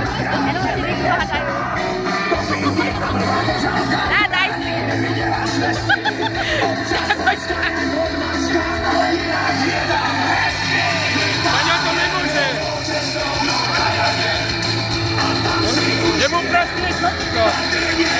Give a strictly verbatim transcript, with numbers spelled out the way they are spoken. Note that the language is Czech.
Jenom si vykladají. Ne, daj si. Maňa to nemůže. Jemu praskne šapka.